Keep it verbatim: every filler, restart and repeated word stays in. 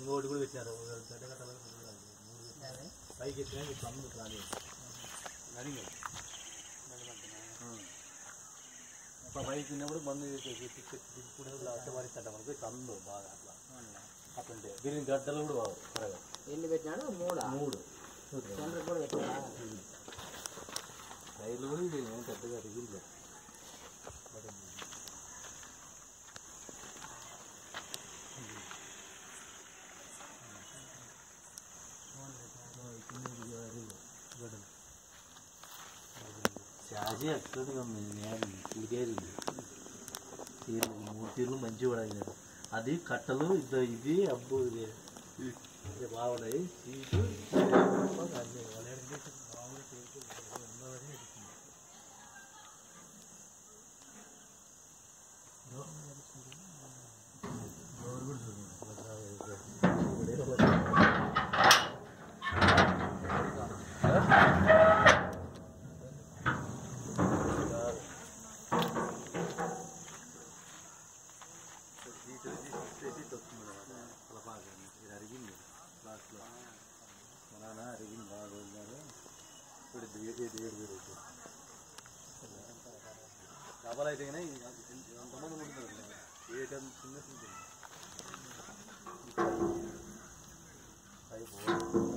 ఇంకోటి కూడా పెట్టినారు గడ్డ కట్టాలి పైకి ఎత్తినా ఇప్పుడు అమ్ముడు రాలేదు అడిగి పైకి తిన్నప్పుడు మందు తిప్పుకునే అట్టమారిస్తాట మనకి కళ్ళు బాగా అట్లా అట్లుంటే దీని గడ్డలు కూడా బాగు త్వరగా ఎన్ని పెట్టినాడు మూడు మూడు చంద్ర కూడా పెట్టినా రైలు కూడా ఇది పెద్దగా రిగిల్గా చాజీ ఎక్కడ తీరేది తీరు మూడు తీర్లు మంచిగా పడాలి అది కట్టలు ఇది ఇది అబ్బు ఇది బాగున్నాయి సీటు అన్నీ అరిగింది లాస్ట్లో మా నాన్న అరిగింది బాగా రోజున్నారు ఇప్పుడు ఏడు ఏడు ఏడు వేరు అయితే డబల్ అయితే కానీ ఎంతమంది ఉంటున్నారు ఏడు చిన్న అయిపోయింది